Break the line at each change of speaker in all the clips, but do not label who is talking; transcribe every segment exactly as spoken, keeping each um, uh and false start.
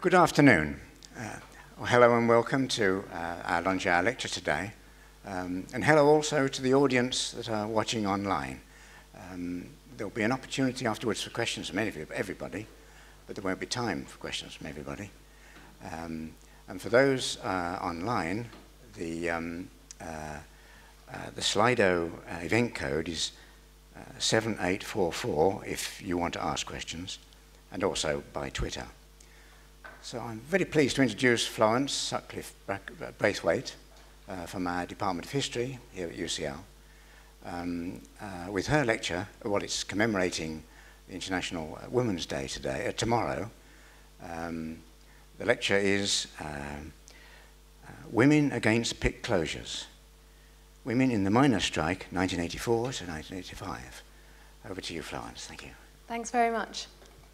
Good afternoon. Uh, well, hello and welcome to uh, our Lunch Hour Lecture today. Um, and hello also to the audience that are watching online. Um, there'll be an opportunity afterwards for questions from everybody, but there won't be time for questions from everybody. Um, and for those uh, online, the, um, uh, uh, the Slido uh, event code is uh, seven eight four four if you want to ask questions, and also by Twitter. So I'm very pleased to introduce Florence Sutcliffe-Braithwaite uh, from our Department of History here at U C L. Um, uh, with her lecture, well, it's commemorating the International Women's Day today, uh, tomorrow. Um, the lecture is uh, uh, Women Against Pit Closures. Women in the Miners' Strike, nineteen eighty-four to nineteen eighty-five. Over to you, Florence. Thank you.
Thanks very much.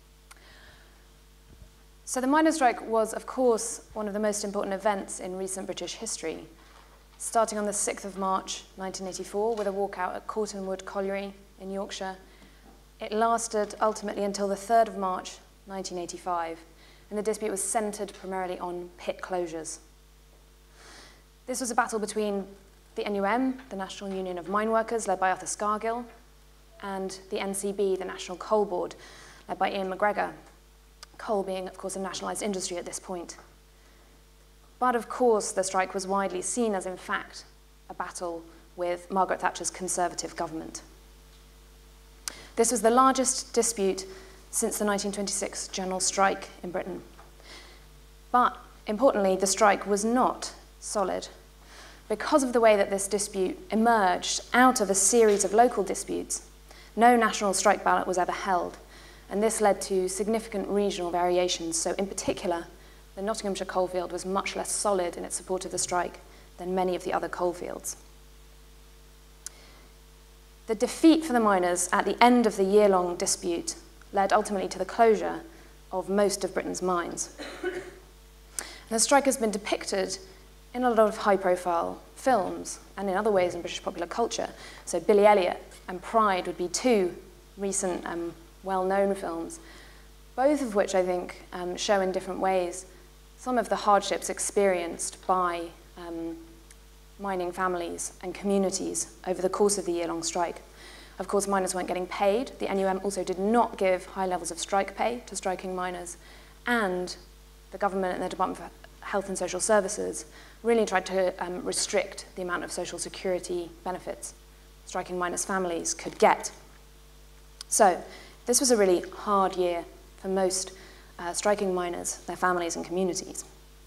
So the miners' strike was, of course, one of the most important events in recent British history, starting on the sixth of March nineteen eighty-four with a walkout at Cortonwood Colliery in Yorkshire. It lasted ultimately until the third of March nineteen eighty-five, and the dispute was centred primarily on pit closures. This was a battle between the N U M, the National Union of Mine Workers, led by Arthur Scargill, and the N C B, the National Coal Board, led by Ian McGregor. Coal being, of course, a nationalised industry at this point. But, of course, the strike was widely seen as, in fact, a battle with Margaret Thatcher's Conservative government. This was the largest dispute since the nineteen twenty-six general strike in Britain. But, importantly, the strike was not solid. Because of the way that this dispute emerged out of a series of local disputes, no national strike ballot was ever held. And this led to significant regional variations. So in particular, the Nottinghamshire coalfield was much less solid in its support of the strike than many of the other coalfields. The defeat for the miners at the end of the year-long dispute led ultimately to the closure of most of Britain's mines. And the strike has been depicted in a lot of high-profile films and in other ways in British popular culture. So Billy Elliot and Pride would be two recent um, well-known films, both of which I think um, show in different ways some of the hardships experienced by um, mining families and communities over the course of the year-long strike. Of course, miners weren't getting paid. The N U M also did not give high levels of strike pay to striking miners, and the government and the Department for Health and Social Services really tried to um, restrict the amount of social security benefits striking miners' families could get. So, this was a really hard year for most uh, striking miners, their families and communities.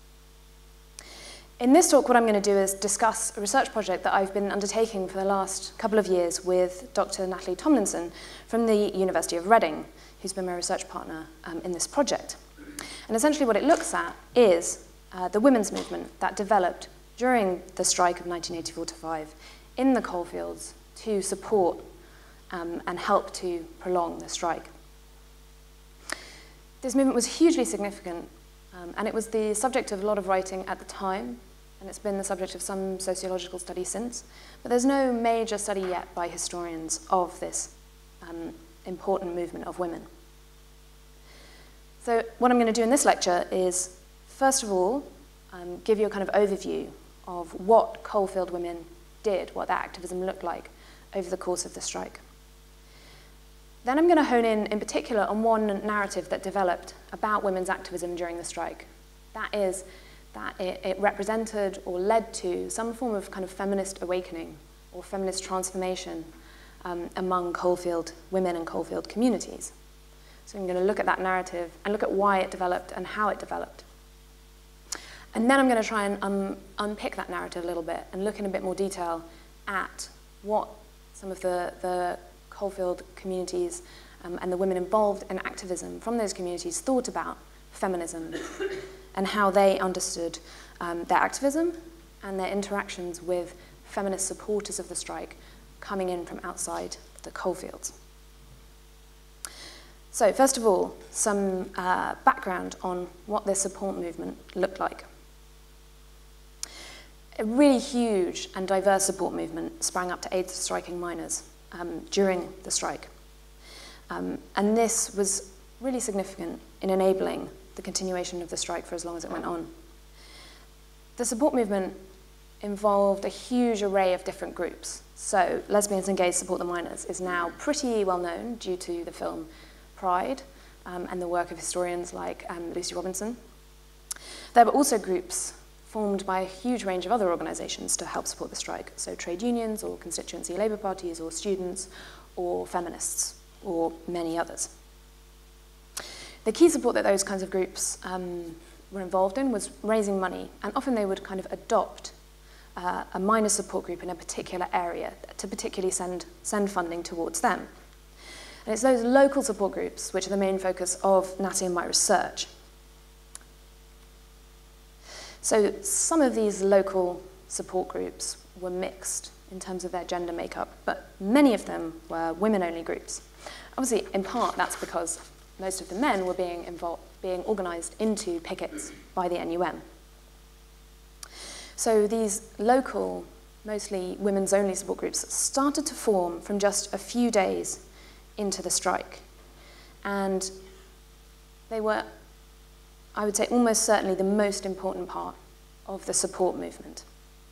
In this talk, what I'm going to do is discuss a research project that I've been undertaking for the last couple of years with Doctor Natalie Tomlinson from the University of Reading, who's been my research partner um, in this project. And essentially what it looks at is uh, the women's movement that developed during the strike of nineteen eighty-four to five in the coalfields to support Um, and help to prolong the strike. This movement was hugely significant, um, and it was the subject of a lot of writing at the time, and it's been the subject of some sociological study since, but there's no major study yet by historians of this um, important movement of women. So what I'm going to do in this lecture is, first of all, um, give you a kind of overview of what coalfield women did, what their activism looked like over the course of the strike. Then I'm going to hone in, in particular, on one narrative that developed about women's activism during the strike. That is, that it, it represented or led to some form of kind of feminist awakening or feminist transformation um, among coalfield women and coalfield communities. So I'm going to look at that narrative and look at why it developed and how it developed. And then I'm going to try and um, unpick that narrative a little bit and look in a bit more detail at what some of the, the coalfield communities um, and the women involved in activism from those communities thought about feminism and how they understood um, their activism and their interactions with feminist supporters of the strike coming in from outside the coalfields. So first of all, some uh, background on what this support movement looked like. A really huge and diverse support movement sprang up to aid the striking miners Um, during the strike. Um, and this was really significant in enabling the continuation of the strike for as long as it went on. The support movement involved a huge array of different groups. So Lesbians and Gays Support the Miners is now pretty well known due to the film Pride um, and the work of historians like um, Lucy Robinson. There were also groups formed by a huge range of other organisations to help support the strike, so trade unions or constituency labour parties or students or feminists or many others. The key support that those kinds of groups um, were involved in was raising money, and often they would kind of adopt uh, a minor support group in a particular area to particularly send, send funding towards them. And it's those local support groups which are the main focus of Natty and my research. So some of these local support groups were mixed in terms of their gender makeup, but many of them were women-only groups. Obviously, in part, that's because most of the men were being involved, being organised into pickets by the N U M. So these local, mostly women's-only support groups started to form from just a few days into the strike. And they were, I would say, almost certainly the most important part of the support movement.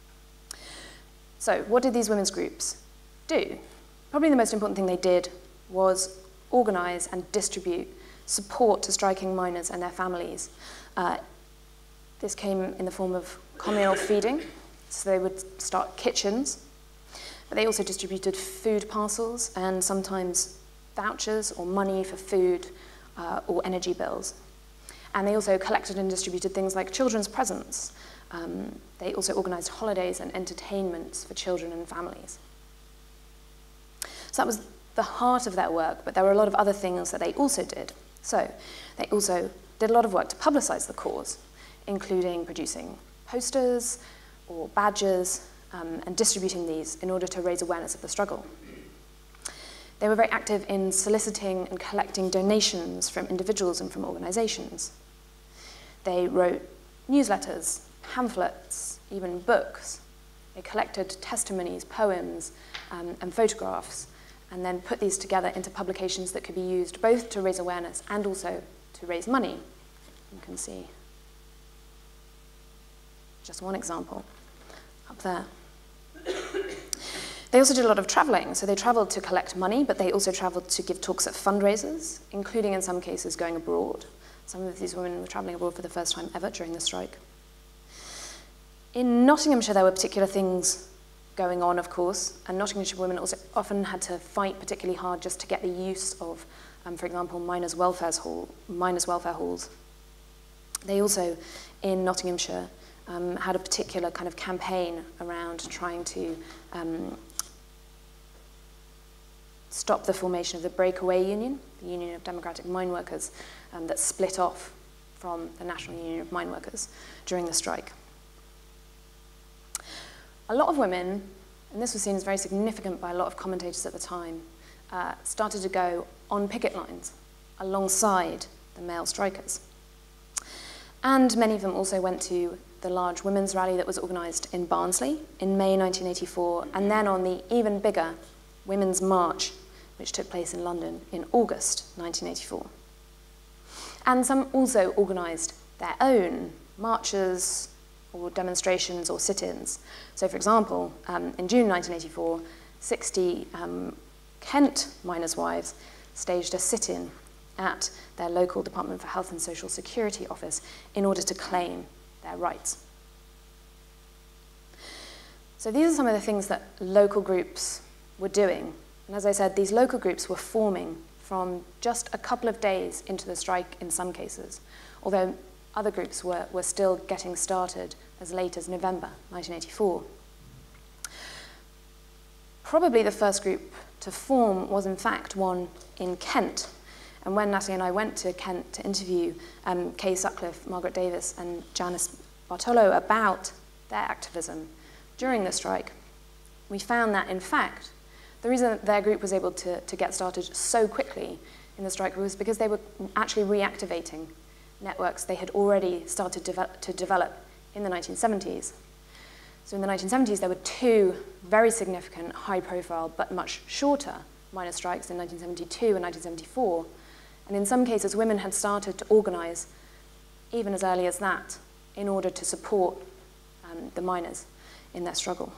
So what did these women's groups do? Probably the most important thing they did was organise and distribute support to striking miners and their families. Uh, this came in the form of communal feeding, so they would start kitchens, but they also distributed food parcels and sometimes vouchers or money for food uh, or energy bills. And they also collected and distributed things like children's presents. Um, they also organised holidays and entertainments for children and families. So that was the heart of their work, but there were a lot of other things that they also did. So they also did a lot of work to publicise the cause, including producing posters or badges um, and distributing these in order to raise awareness of the struggle. They were very active in soliciting and collecting donations from individuals and from organisations. They wrote newsletters, pamphlets, even books. They collected testimonies, poems, um, and photographs, and then put these together into publications that could be used both to raise awareness and also to raise money. You can see just one example up there. They also did a lot of travelling. So they travelled to collect money, but they also travelled to give talks at fundraisers, including in some cases going abroad. Some of these women were travelling abroad for the first time ever during the strike. In Nottinghamshire, there were particular things going on, of course, and Nottinghamshire women also often had to fight particularly hard just to get the use of, um, for example, miners' welfare hall, miners' welfare halls. They also, in Nottinghamshire, um, had a particular kind of campaign around trying to um, stop the formation of the Breakaway Union, the Union of Democratic Mine Workers, um, that split off from the National Union of Mine Workers during the strike. A lot of women, and this was seen as very significant by a lot of commentators at the time, uh, started to go on picket lines alongside the male strikers. And many of them also went to the large women's rally that was organised in Barnsley in May nineteen eighty-four, and then on the even bigger Women's March, which took place in London in August nineteen eighty-four. And some also organised their own marches or demonstrations or sit-ins. So, for example, um, in June nineteen eighty-four, sixty um, Kent miners' wives staged a sit-in at their local Department for Health and Social Security office in order to claim their rights. So these are some of the things that local groups were doing. And as I said, these local groups were forming from just a couple of days into the strike in some cases, although other groups were, were still getting started as late as November nineteen eighty-four. Probably the first group to form was in fact one in Kent. And when Natalie and I went to Kent to interview um, Kay Sutcliffe, Margaret Davis and Janice Bartolo about their activism during the strike, we found that in fact the reason that their group was able to, to get started so quickly in the strike was because they were actually reactivating networks they had already started develop, to develop in the nineteen seventies. So in the nineteen seventies, there were two very significant, high-profile, but much shorter miners' strikes in nineteen seventy-two and nineteen seventy-four. And in some cases, women had started to organize even as early as that, in order to support um, the miners in their struggle.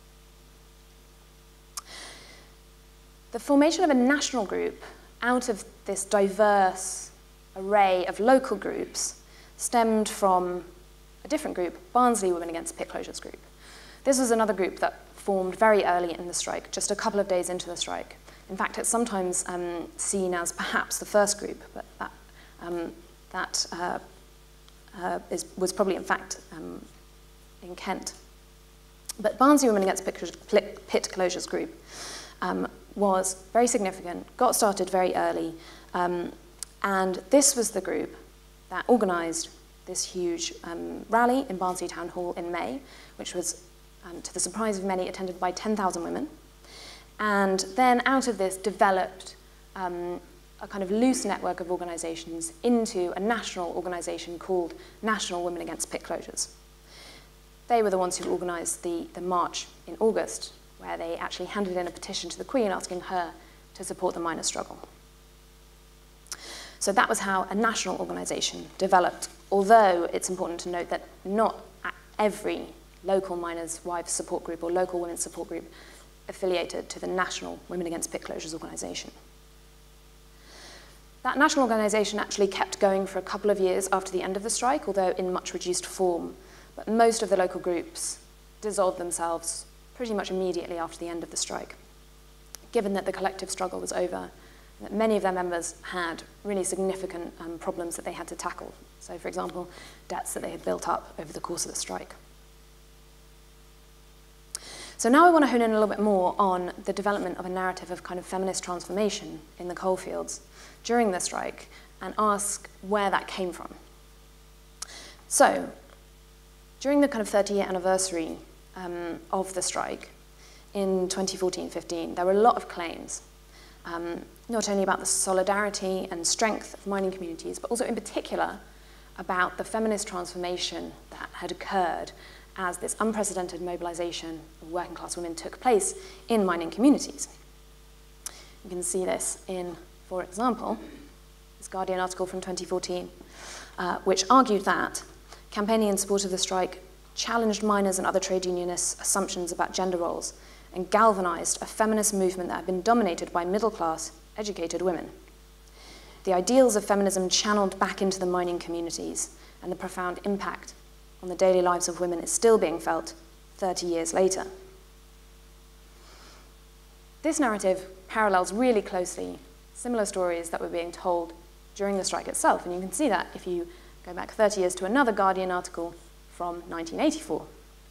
The formation of a national group out of this diverse array of local groups stemmed from a different group, Barnsley Women Against Pit Closures group. This was another group that formed very early in the strike, just a couple of days into the strike. In fact, it's sometimes um, seen as perhaps the first group, but that, um, that uh, uh, is, was probably, in fact, um, in Kent. But Barnsley Women Against Pit, Pit Closures group um, was very significant, got started very early, um, and this was the group that organised this huge um, rally in Barnsley Town Hall in May, which was, um, to the surprise of many, attended by ten thousand women. And then out of this developed um, a kind of loose network of organisations into a national organisation called National Women Against Pit Closures. They were the ones who organised the, the march in August, where they actually handed in a petition to the Queen asking her to support the miners' struggle. So that was how a national organisation developed, although it's important to note that not every local miners' wives support group or local women's support group affiliated to the National Women Against Pit Closures organisation. That national organisation actually kept going for a couple of years after the end of the strike, although in much reduced form. But most of the local groups dissolved themselves pretty much immediately after the end of the strike, given that the collective struggle was over, and that many of their members had really significant um, problems that they had to tackle. So, for example, debts that they had built up over the course of the strike. So now I want to hone in a little bit more on the development of a narrative of kind of feminist transformation in the coalfields during the strike and ask where that came from. So, during the kind of thirty-year anniversary um, of the strike in twenty fourteen fifteen, there were a lot of claims, um, not only about the solidarity and strength of mining communities, but also in particular about the feminist transformation that had occurred as this unprecedented mobilization of working class women took place in mining communities. You can see this in, for example, this Guardian article from twenty fourteen, uh, which argued that campaigning in support of the strike challenged miners and other trade unionists' assumptions about gender roles and galvanized a feminist movement that had been dominated by middle-class, educated women. The ideals of feminism channeled back into the mining communities, and the profound impact on the daily lives of women is still being felt thirty years later. This narrative parallels really closely similar stories that were being told during the strike itself, and you can see that if you go back thirty years to another Guardian article from nineteen eighty-four.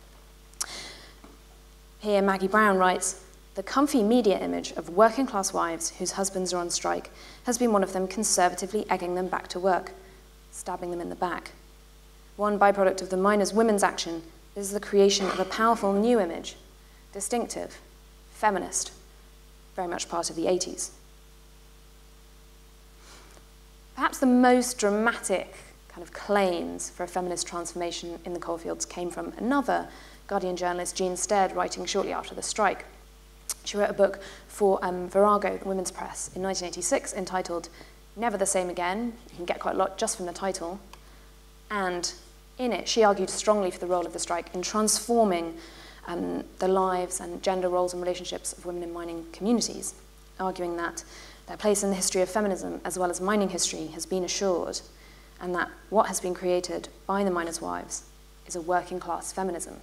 Here, Maggie Brown writes, "The comfy media image of working class wives whose husbands are on strike has been one of them conservatively egging them back to work, stabbing them in the back. One byproduct of the miners' women's action is the creation of a powerful new image, distinctive, feminist, very much part of the eighties. Perhaps the most dramatic kind of claims for a feminist transformation in the coalfields came from another Guardian journalist, Jean Stead, writing shortly after the strike. She wrote a book for um, Virago, the women's press, in nineteen eighty-six entitled Never the Same Again. You can get quite a lot just from the title. And in it, she argued strongly for the role of the strike in transforming um, the lives and gender roles and relationships of women in mining communities, arguing that their place in the history of feminism, as well as mining history, has been assured, and that what has been created by the miners' wives is a working-class feminism.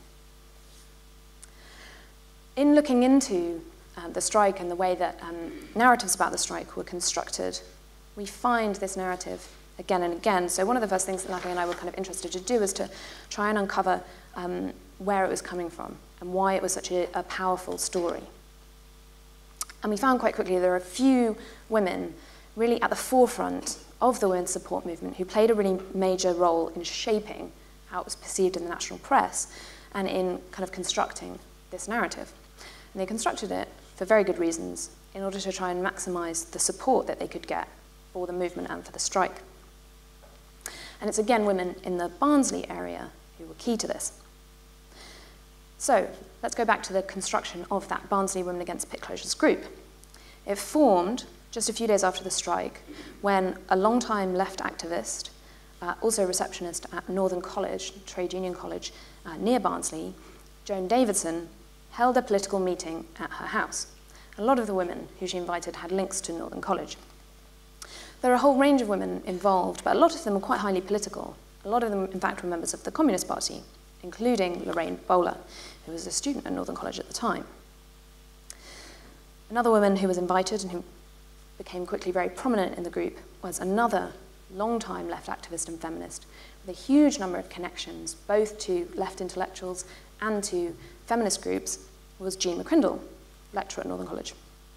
In looking into uh, the strike and the way that um, narratives about the strike were constructed, we find this narrative again and again. So one of the first things that Natalie and I were kind of interested to do is to try and uncover um, where it was coming from and why it was such a, a powerful story. And we found quite quickly there are a few women really at the forefront of the women's support movement who played a really major role in shaping how it was perceived in the national press and in kind of constructing this narrative. And they constructed it for very good reasons in order to try and maximize the support that they could get for the movement and for the strike. And it's again women in the Barnsley area who were key to this. So let's go back to the construction of that Barnsley Women Against Pit Closures group. It formed just a few days after the strike when a long-time left activist, uh, also a receptionist at Northern College, Trade Union College, uh, near Barnsley, Joan Davidson held a political meeting at her house. A lot of the women who she invited had links to Northern College. There are a whole range of women involved, but a lot of them were quite highly political. A lot of them, in fact, were members of the Communist Party, including Lorraine Bowler, who was a student at Northern College at the time. Another woman who was invited and who became quickly very prominent in the group was another long-time left activist and feminist with a huge number of connections, both to left intellectuals and to feminist groups, was Jean McCrindle, lecturer at Northern College.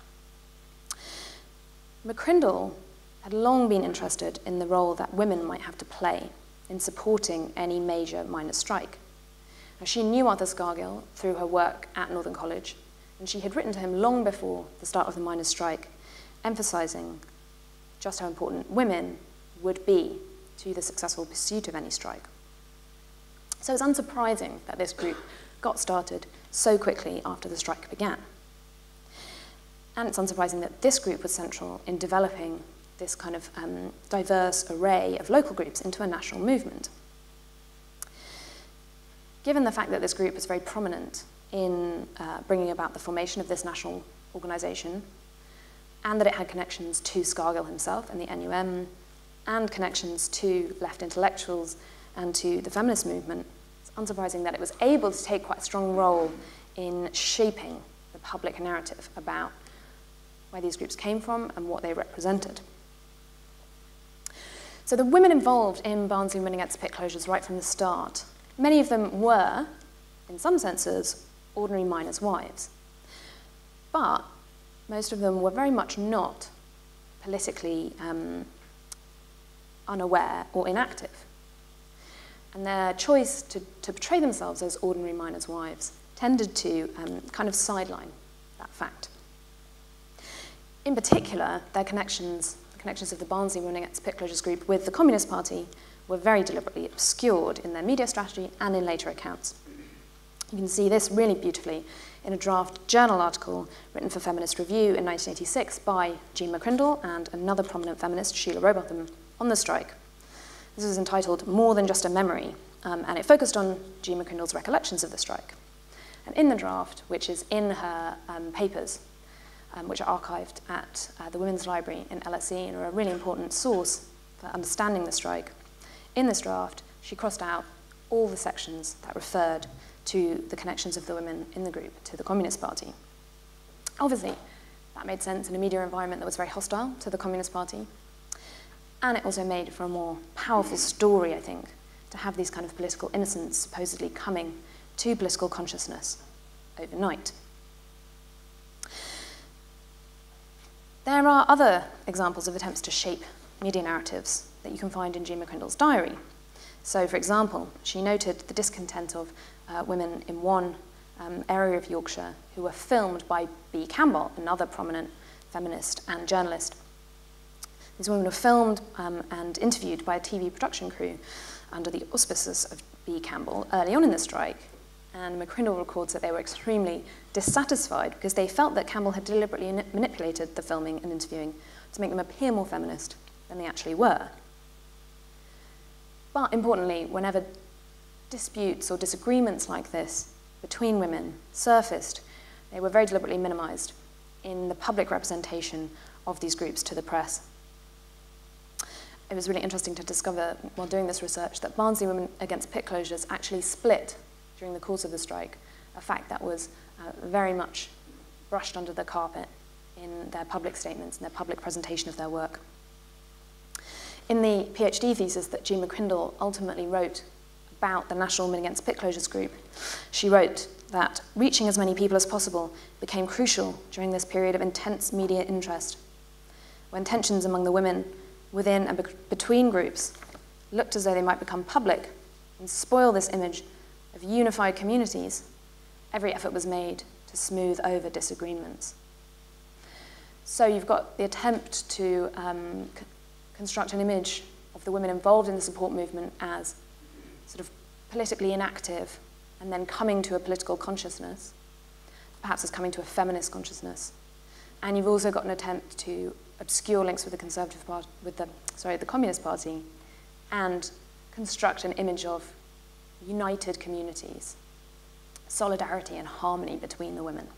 McCrindle had long been interested in the role that women might have to play in supporting any major miners' strike. Now, she knew Arthur Scargill through her work at Northern College, and she had written to him long before the start of the miners' strike, emphasizing just how important women would be to the successful pursuit of any strike. So it's unsurprising that this group got started so quickly after the strike began. And it's unsurprising that this group was central in developing this kind of um, diverse array of local groups into a national movement. Given the fact that this group was very prominent in uh, bringing about the formation of this national organisation, and that it had connections to Scargill himself and the N U M, and connections to left intellectuals and to the feminist movement, it's unsurprising that it was able to take quite a strong role in shaping the public narrative about where these groups came from and what they represented. So the women involved in Barnsley Women Against Pit Closures right from the start, many of them were, in some senses, ordinary miners' wives. But most of them were very much not politically um, unaware or inactive. And their choice to, to portray themselves as ordinary miners' wives tended to um, kind of sideline that fact. In particular, their connections, the connections of the Barnsley Women Against Pit Closures group with the Communist Party were very deliberately obscured in their media strategy and in later accounts. You can see this really beautifully in a draft journal article written for Feminist Review in nineteen eighty-six by Jean McCrindle and another prominent feminist, Sheila Rowbotham, on the strike. This was entitled More Than Just a Memory, um, and it focused on Jean McCrindle's recollections of the strike. And in the draft, which is in her um, papers, um, which are archived at uh, the Women's Library in L S E and are a really important source for understanding the strike, in this draft, she crossed out all the sections that referred to the connections of the women in the group to the Communist Party. Obviously, that made sense in a media environment that was very hostile to the Communist Party, and it also made for a more powerful story, I think, to have these kind of political innocents supposedly coming to political consciousness overnight. There are other examples of attempts to shape media narratives that you can find in Jean McCrindle's diary. So, for example, she noted the discontent of uh, women in one um, area of Yorkshire who were filmed by B. Campbell, another prominent feminist and journalist. These women were filmed um, and interviewed by a T V production crew under the auspices of B. Campbell early on in the strike, and McCrindle records that they were extremely dissatisfied because they felt that Campbell had deliberately manipulated the filming and interviewing to make them appear more feminist than they actually were. But importantly, whenever disputes or disagreements like this between women surfaced, they were very deliberately minimized in the public representation of these groups to the press. It was really interesting to discover while doing this research that Barnsley Women Against Pit Closures actually split during the course of the strike, a fact that was uh, very much brushed under the carpet in their public statements and their public presentation of their work. In the PhD thesis that Jean McCrindle ultimately wrote about the National Women Against Pit Closures group, she wrote that reaching as many people as possible became crucial during this period of intense media interest, when tensions among the women within and be between groups looked as though they might become public and spoil this image of unified communities. Every effort was made to smooth over disagreements. So you've got the attempt to um, construct an image of the women involved in the support movement as sort of politically inactive and then coming to a political consciousness, perhaps as coming to a feminist consciousness. And you've also got an attempt to obscure links with the Conservative Party, with the, sorry, the Communist Party, and construct an image of united communities, solidarity and harmony between the women.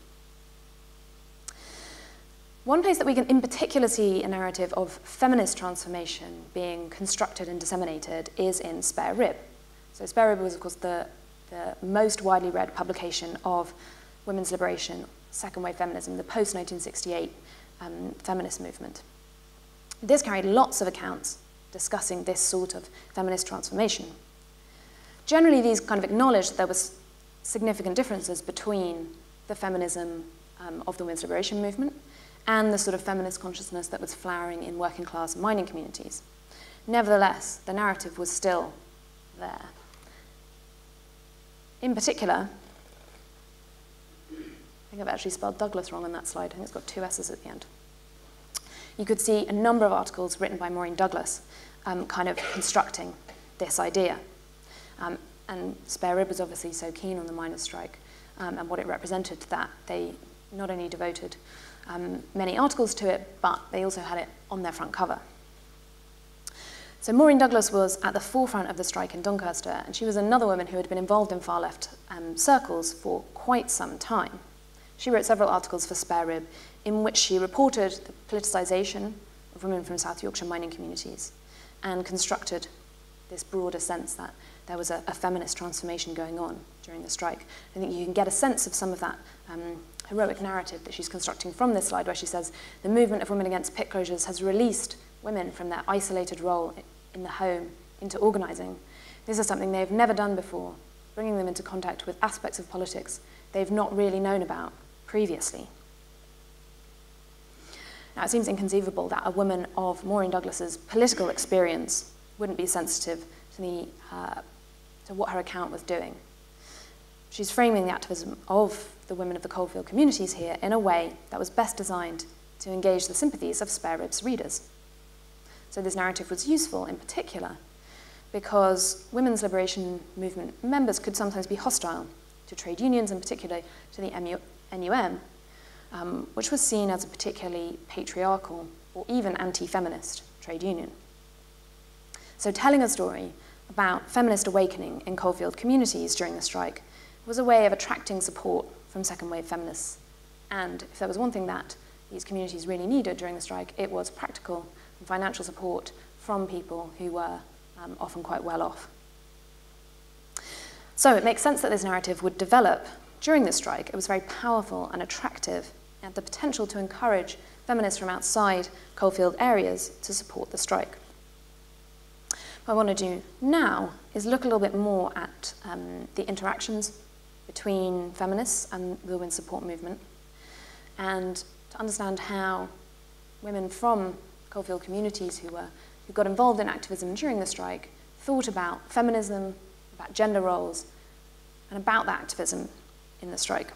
One place that we can in particular see a narrative of feminist transformation being constructed and disseminated is in Spare Rib. So Spare Rib was, of course, the, the most widely read publication of women's liberation, second wave feminism, the post nineteen sixty-eight um, feminist movement. This carried lots of accounts discussing this sort of feminist transformation. Generally, these kind of acknowledged that there was significant differences between the feminism um, of the women's liberation movement and the sort of feminist consciousness that was flowering in working class mining communities. Nevertheless, the narrative was still there. In particular, I think I've actually spelled Douglas wrong on that slide. I think it's got two S's at the end. You could see a number of articles written by Maureen Douglas um, kind of constructing this idea. Um, and Spare Rib was obviously so keen on the miners' strike um, and what it represented that they not only devoted um, many articles to it, but they also had it on their front cover. So Maureen Douglas was at the forefront of the strike in Doncaster, and she was another woman who had been involved in far-left um, circles for quite some time. She wrote several articles for Spare Rib in which she reported the politicisation of women from South Yorkshire mining communities and constructed this broader sense that there was a, a feminist transformation going on during the strike. I think you can get a sense of some of that um, heroic narrative that she's constructing from this slide, where she says the movement of women against pit closures has released women from their isolated role in the home into organising. This is something they've never done before, bringing them into contact with aspects of politics they've not really known about previously. Now, it seems inconceivable that a woman of Maureen Douglas's political experience wouldn't be sensitive to, the, uh, to what her account was doing. She's framing the activism of the women of the coalfield communities here in a way that was best designed to engage the sympathies of Spare Rib's readers. So this narrative was useful in particular because women's liberation movement members could sometimes be hostile to trade unions, in particular to the N U M, um, which was seen as a particularly patriarchal or even anti-feminist trade union. So telling a story about feminist awakening in coalfield communities during the strike was a way of attracting support from second-wave feminists. And if there was one thing that these communities really needed during the strike, it was practical and financial support from people who were um, often quite well off. So it makes sense that this narrative would develop during the strike. It was very powerful and attractive, and had the potential to encourage feminists from outside coalfield areas to support the strike. What I want to do now is look a little bit more at um, the interactions between feminists and the women's support movement, and to understand how women from coalfield communities who, were, who got involved in activism during the strike thought about feminism, about gender roles, and about that activism in the strike.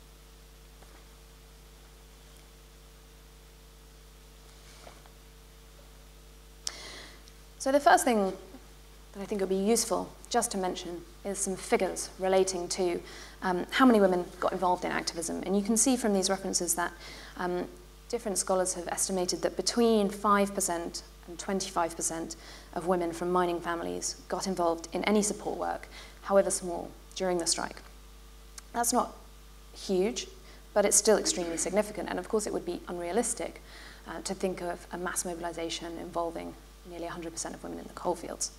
So the first thing that I think would be useful just to mention is some figures relating to um, how many women got involved in activism. And you can see from these references that um, different scholars have estimated that between five percent and twenty-five percent of women from mining families got involved in any support work, however small, during the strike. That's not huge, but it's still extremely significant. And of course, it would be unrealistic uh, to think of a mass mobilization involving nearly one hundred percent of women in the coalfields.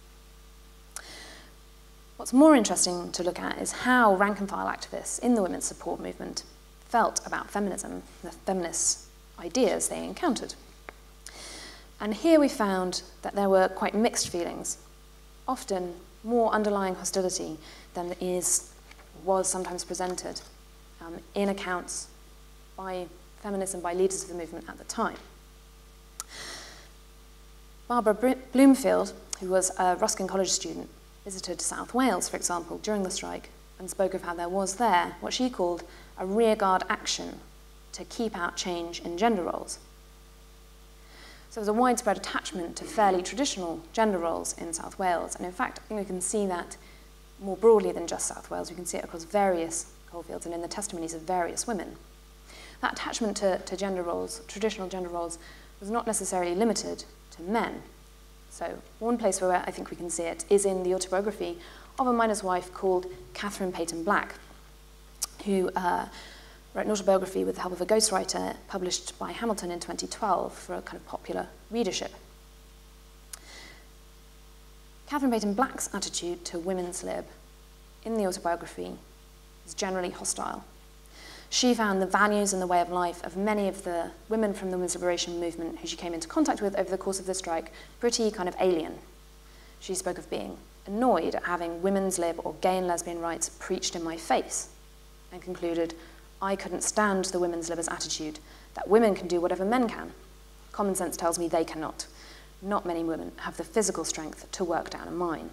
What's more interesting to look at is how rank-and-file activists in the women's support movement felt about feminism, the feminist ideas they encountered. And here we found that there were quite mixed feelings, often more underlying hostility than is, was sometimes presented um, in accounts by feminists and by leaders of the movement at the time. Barbara Bloomfield, who was a Ruskin College student, visited South Wales, for example, during the strike and spoke of how there was there what she called a rearguard action to keep out change in gender roles. So there was a widespread attachment to fairly traditional gender roles in South Wales, and in fact, I think we can see that more broadly than just South Wales. We can see it across various coalfields and in the testimonies of various women. That attachment to, to gender roles, traditional gender roles, was not necessarily limited to men. So one place where I think we can see it is in the autobiography of a miner's wife called Catherine Peyton Black, who uh, wrote an autobiography with the help of a ghostwriter published by Hamilton in twenty twelve for a kind of popular readership. Catherine Peyton Black's attitude to women's lib in the autobiography is generally hostile. She found the values and the way of life of many of the women from the women's liberation movement who she came into contact with over the course of the strike pretty kind of alien. She spoke of being annoyed at having women's lib or gay and lesbian rights preached in my face, and concluded, I couldn't stand the women's lib's attitude that women can do whatever men can. Common sense tells me they cannot. Not many women have the physical strength to work down a mine.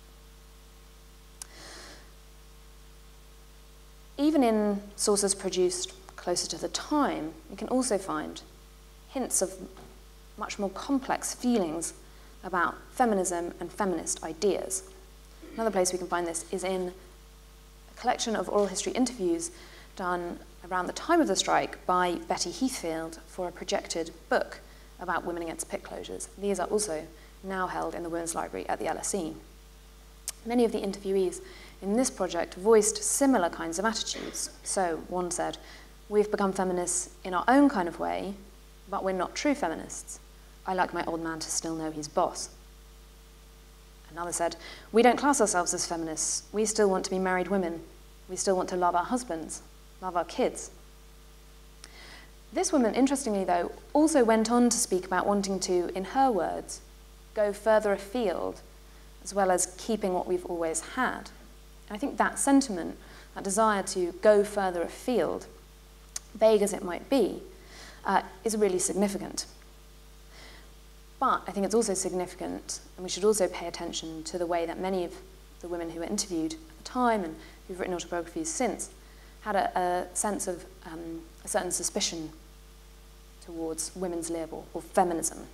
Even in sources produced closer to the time, we can also find hints of much more complex feelings about feminism and feminist ideas. Another place we can find this is in a collection of oral history interviews done around the time of the strike by Betty Heathfield for a projected book about women against pit closures. These are also now held in the Women's Library at the L S E. Many of the interviewees in this project voiced similar kinds of attitudes. So one said, we've become feminists in our own kind of way, but we're not true feminists. I like my old man to still know he's boss. Another said, we don't class ourselves as feminists. We still want to be married women. We still want to love our husbands, love our kids. This woman, interestingly though, also went on to speak about wanting to, in her words, go further afield, as well as keeping what we've always had. And I think that sentiment, that desire to go further afield, vague as it might be, uh, is really significant. But I think it's also significant, and we should also pay attention to the way that many of the women who were interviewed at the time and who've written autobiographies since had a, a sense of um, a certain suspicion towards women's lib or, or feminism.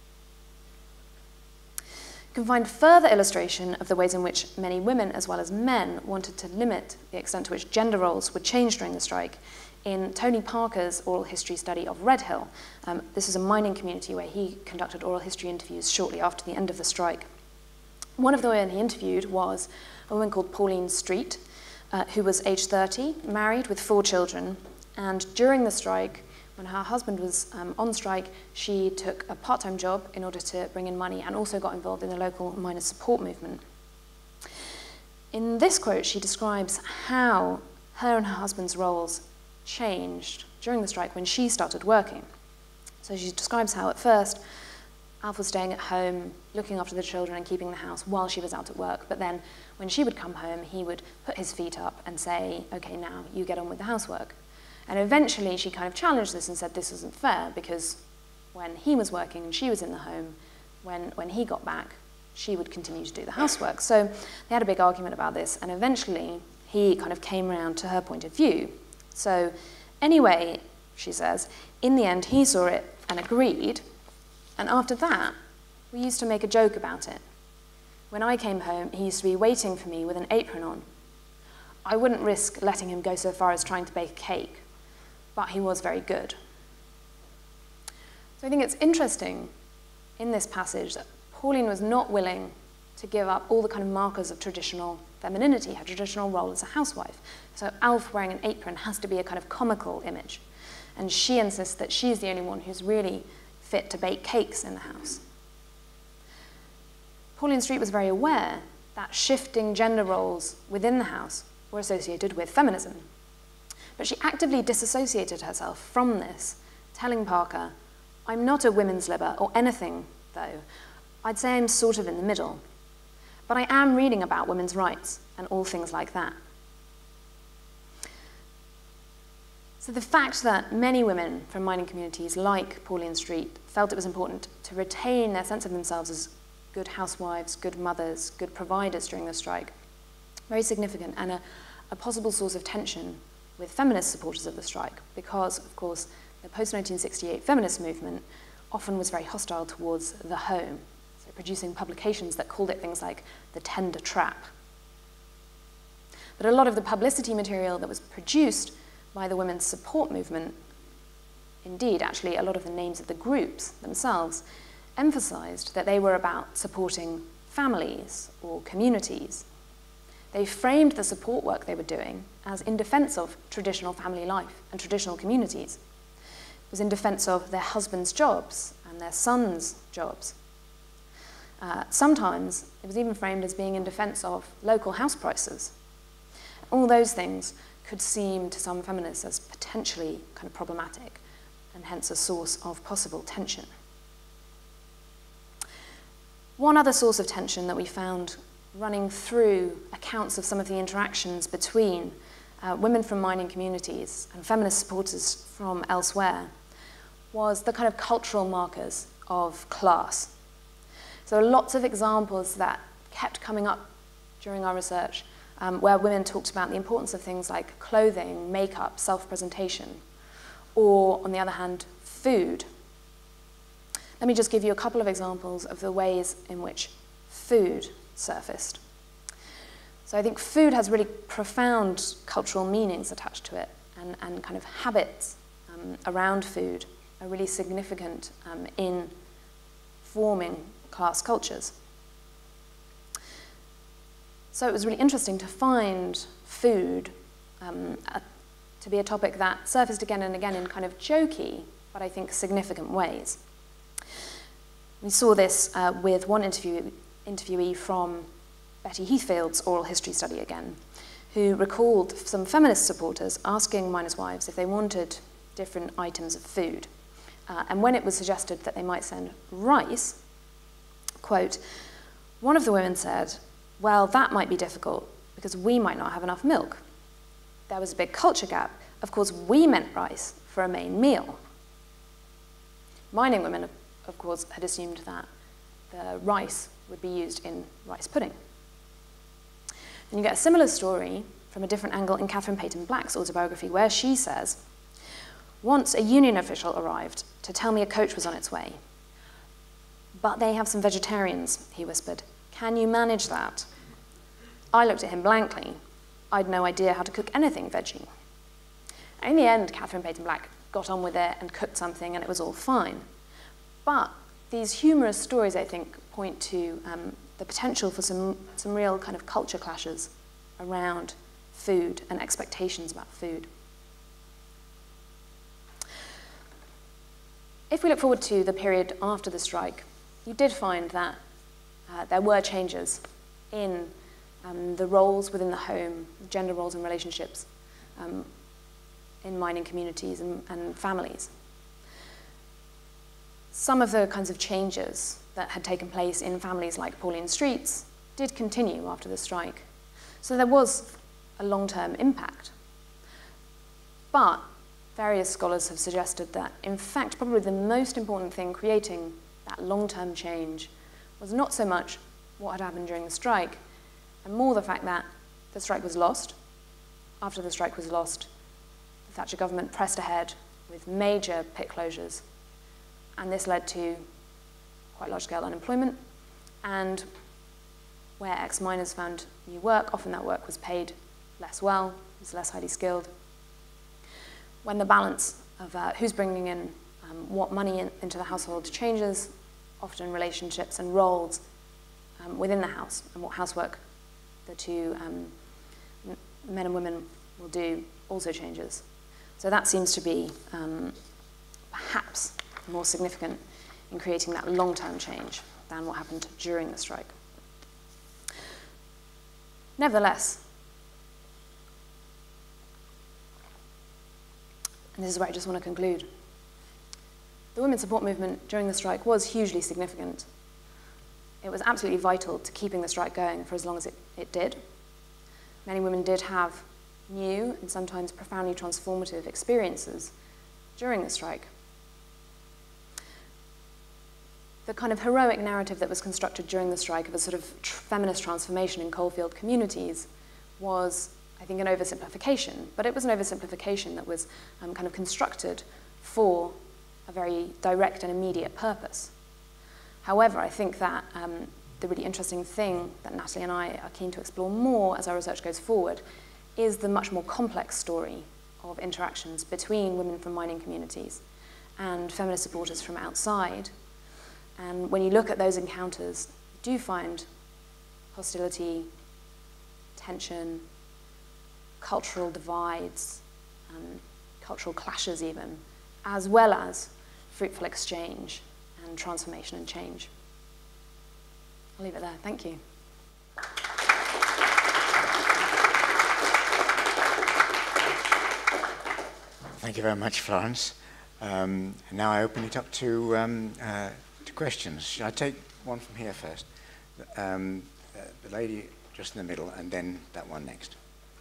You can find further illustration of the ways in which many women, as well as men, wanted to limit the extent to which gender roles would change during the strike in Tony Parker's oral history study of Red Hill. Um, this is a mining community where he conducted oral history interviews shortly after the end of the strike. One of the women he interviewed was a woman called Pauline Street, uh, who was age thirty, married with four children, and during the strike, when her husband was um, on strike, she took a part-time job in order to bring in money and also got involved in the local miners' support movement. In this quote, she describes how her and her husband's roles changed during the strike when she started working. So she describes how at first Alf was staying at home, looking after the children and keeping the house while she was out at work, but then when she would come home, he would put his feet up and say, okay, now you get on with the housework. And eventually she kind of challenged this and said this wasn't fair because when he was working and she was in the home, when, when he got back, she would continue to do the housework. So they had a big argument about this, and eventually he kind of came around to her point of view. So anyway, she says, in the end he saw it and agreed, and after that we used to make a joke about it. When I came home, he used to be waiting for me with an apron on. I wouldn't risk letting him go so far as trying to bake a cake, but he was very good. So I think it's interesting in this passage that Pauline was not willing to give up all the kind of markers of traditional femininity, her traditional role as a housewife. So Alf wearing an apron has to be a kind of comical image, and she insists that she's the only one who's really fit to bake cakes in the house. Pauline Street was very aware that shifting gender roles within the house were associated with feminism. But she actively disassociated herself from this, telling Parker, I'm not a women's libber or anything, though. I'd say I'm sort of in the middle. But I am reading about women's rights and all things like that. So the fact that many women from mining communities like Pauline Street felt it was important to retain their sense of themselves as good housewives, good mothers, good providers during the strike, very significant, and a, a possible source of tension with feminist supporters of the strike, because, of course, the post nineteen sixty-eight feminist movement often was very hostile towards the home, so producing publications that called it things like the tender trap. But a lot of the publicity material that was produced by the women's support movement, indeed, actually, a lot of the names of the groups themselves, emphasized that they were about supporting families or communities. They framed the support work they were doing as in defense of traditional family life and traditional communities. It was in defense of their husbands' jobs and their sons' jobs. Uh, sometimes it was even framed as being in defense of local house prices. All those things could seem to some feminists as potentially kind of problematic and hence a source of possible tension. One other source of tension that we found running through accounts of some of the interactions between uh, women from mining communities and feminist supporters from elsewhere was the kind of cultural markers of class. So lots of examples that kept coming up during our research um, where women talked about the importance of things like clothing, makeup, self-presentation, or, on the other hand, food. Let me just give you a couple of examples of the ways in which food surfaced. So I think food has really profound cultural meanings attached to it, and, and kind of habits um, around food are really significant um, in forming class cultures. So it was really interesting to find food um, a, to be a topic that surfaced again and again in kind of jokey, but I think significant ways. We saw this uh, with one interview, interviewee from Betty Heathfield's oral history study again, who recalled some feminist supporters asking miners' wives if they wanted different items of food. Uh, and when it was suggested that they might send rice, quote, one of the women said, well, that might be difficult because we might not have enough milk. There was a big culture gap. Of course, we meant rice for a main meal. Mining women, of course, had assumed that the rice would be used in rice pudding. And you get a similar story from a different angle in Catherine Peyton Black's autobiography, where she says, once a union official arrived to tell me a coach was on its way. But they have some vegetarians, he whispered. Can you manage that? I looked at him blankly. I'd no idea how to cook anything veggie. And in the end, Catherine Peyton Black got on with it and cooked something, and it was all fine. But these humorous stories, I think, point to um, the potential for some, some real kind of culture clashes around food and expectations about food. If we look forward to the period after the strike, you did find that uh, there were changes in um, the roles within the home, gender roles and relationships um, in mining communities and, and families. Some of the kinds of changes that had taken place in families like Pauline Street's did continue after the strike. So there was a long-term impact. But various scholars have suggested that, in fact, probably the most important thing creating that long-term change was not so much what had happened during the strike, and more the fact that the strike was lost. After the strike was lost, the Thatcher government pressed ahead with major pit closures, and this led to quite large-scale unemployment, and where ex-miners found new work, often that work was paid less well, was less highly skilled. When the balance of uh, who's bringing in um, what money in, into the household changes, often relationships and roles um, within the house and what housework the two um, men and women will do also changes. So that seems to be um, perhaps more significant in creating that long-term change than what happened during the strike. Nevertheless, and this is where I just want to conclude, the women's support movement during the strike was hugely significant. It was absolutely vital to keeping the strike going for as long as it, it did. Many women did have new and sometimes profoundly transformative experiences during the strike. The kind of heroic narrative that was constructed during the strike of a sort of tr feminist transformation in coalfield communities was, I think, an oversimplification, but it was an oversimplification that was um, kind of constructed for a very direct and immediate purpose. However, I think that um, the really interesting thing that Natalie and I are keen to explore more as our research goes forward is the much more complex story of interactions between women from mining communities and feminist supporters from outside And when you look at those encounters, you do find hostility, tension, cultural divides, um, cultural clashes even, as well as fruitful exchange and transformation and change. I'll leave it there. Thank you.
Thank you very much, Florence. Um, now I open it up to, um, uh, to questions. Shall I take one from here first? Um, uh, the lady just in the middle, and then that one next.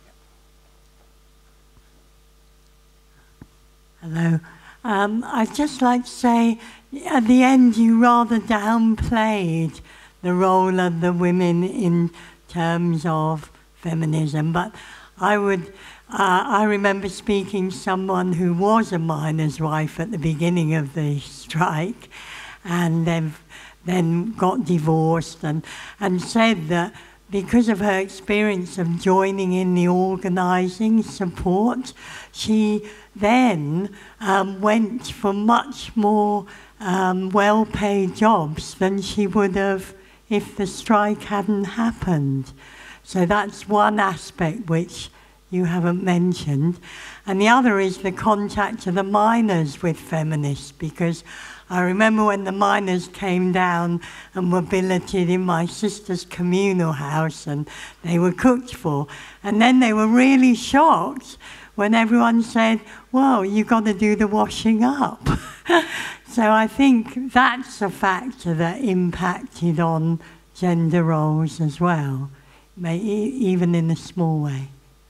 Hello. Um, I'd just like to say, at the end, you rather downplayed the role of the women in terms of feminism, but I would, uh, I remember speaking to someone who was a miner's wife at the beginning of the strike, and then, then got divorced, and, and said that because of her experience of joining in the organising support, she then um, went for much more um, well-paid jobs than she would have if the strike hadn't happened. So that's one aspect which you haven't mentioned. And the other is the contact of the miners with feminists, because I remember when the miners came down and were billeted in my sister's communal house and they were cooked for. And then they were really shocked when everyone said, well, you've got to do the washing up. So I think that's a factor that impacted on gender roles as well, may, even in a small way.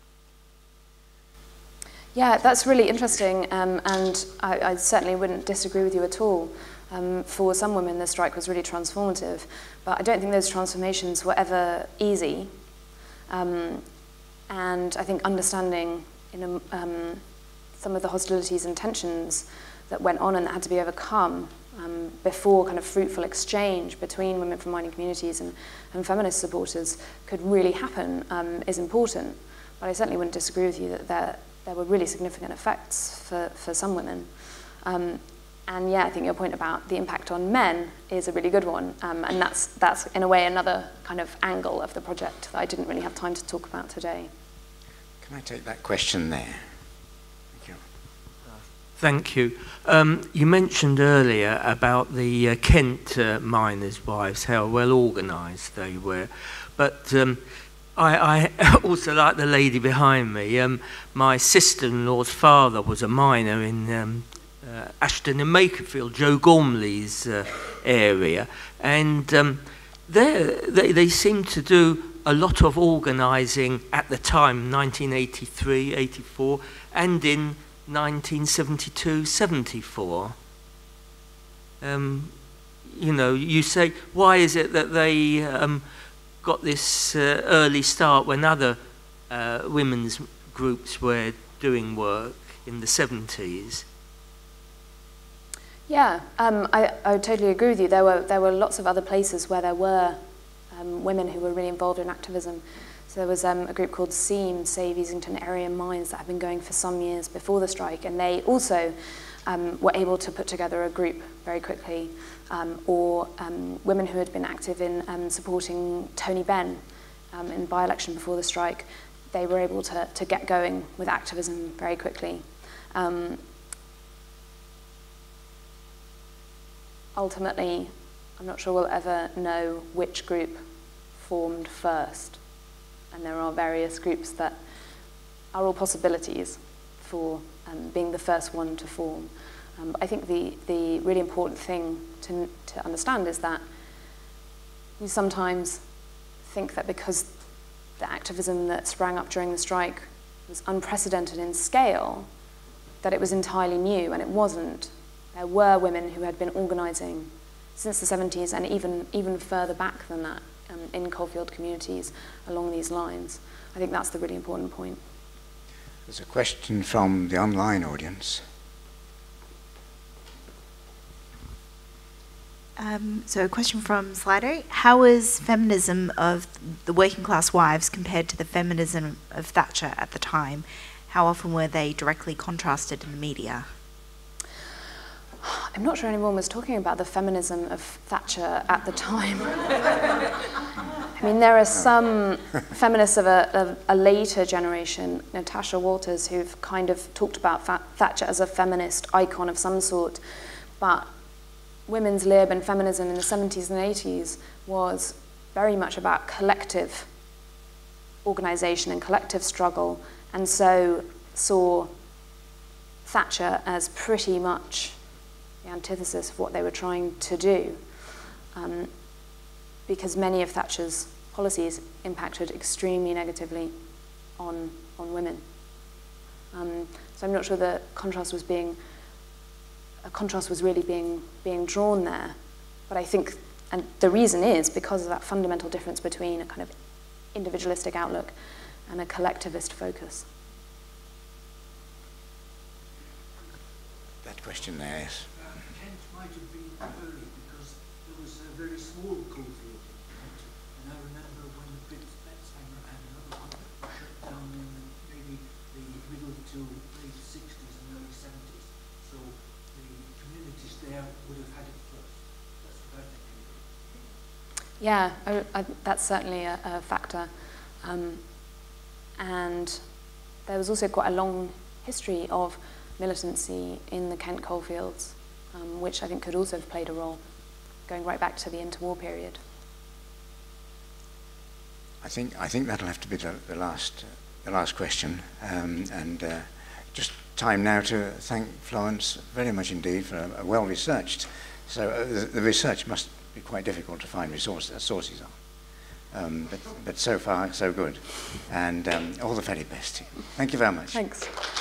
Yeah, that's really interesting, um, and I, I certainly wouldn't disagree with you at all. Um, for some women, the strike was really transformative, but I don't think those transformations were ever easy. Um, and I think understanding you know, um, some of the hostilities and tensions that went on and that had to be overcome um, before kind of fruitful exchange between women from mining communities and, and feminist supporters could really happen um, is important. But I certainly wouldn't disagree with you that there, there were really significant effects for, for some women. Um, and yeah, I think your point about the impact on men is a really good one. Um, and that's, that's in a way another kind of angle of the project that I didn't really have time to talk about today.
Can I take that question there? Thank you.
Thank you. Um, you mentioned earlier about the uh, Kent uh, miners' wives, how well organised they were. But um, I, I also like the lady behind me. Um, my sister-in-law's father was a miner in um, uh, Ashton and Makerfield, Joe Gormley's uh, area. And um, they, they seemed to do a lot of organising at the time, nineteen eighty-three, eighty-four, and in nineteen seventy-two, seventy-four. Um, you know, you say, why is it that they um, got this uh, early start when other uh, women's groups were doing work in the seventies?
Yeah, um, I, I would totally agree with you. There were, there were lots of other places where there were um, women who were really involved in activism. So there was um, a group called SEAM, Save Easington Area Mines, that had been going for some years before the strike, and they also um, were able to put together a group very quickly, um, or um, women who had been active in um, supporting Tony Benn um, in by-election before the strike. They were able to, to get going with activism very quickly. Um, ultimately, I'm not sure we'll ever know which group formed first. And there are various groups that are all possibilities for um, being the first one to form. Um, but I think the, the really important thing to, to understand is that you sometimes think that because the activism that sprang up during the strike was unprecedented in scale, that it was entirely new, and it wasn't. There were women who had been organising since the seventies and even, even further back than that. Um, in coalfield communities along these lines. I think that's the really important point.
There's a question from the online audience.
Um, so a question from Slido. How is feminism of the working class wives compared to the feminism of Thatcher at the time? How often were they directly contrasted in the media?
I'm not sure anyone was talking about the feminism of Thatcher at the time. I mean, there are some feminists of a, of a later generation, Natasha Walters, who've kind of talked about Thatcher as a feminist icon of some sort, but women's lib and feminism in the seventies and eighties was very much about collective organisation and collective struggle, and so saw Thatcher as pretty much the antithesis of what they were trying to do. Um, because many of Thatcher's policies impacted extremely negatively on, on women. Um, so I'm not sure the contrast was being, a contrast was really being, being drawn there. But I think, and the reason is because of that fundamental difference between a kind of individualistic outlook and a collectivist focus.
That question there is.
Uh, Kent might have been early because there was a very small coalfield in Kent, and I remember when the Brits, Betzhanger and another one were shut down in the, maybe the middle to late sixties and early seventies. So the communities there would have had it first. That's what I think.
Yeah, I, I, that's certainly a, a factor. Um, and there was also quite a long history of militancy in the Kent coalfields, um, which I think could also have played a role, going right back to the interwar period.
I think I think that'll have to be the, the last uh, the last question, um, and uh, just time now to thank Florence very much indeed for a, a well-researched. So uh, the, the research must be quite difficult to find resource, uh, sources on, um, but but so far so good, and um, all the very best. Thank you very much.
Thanks.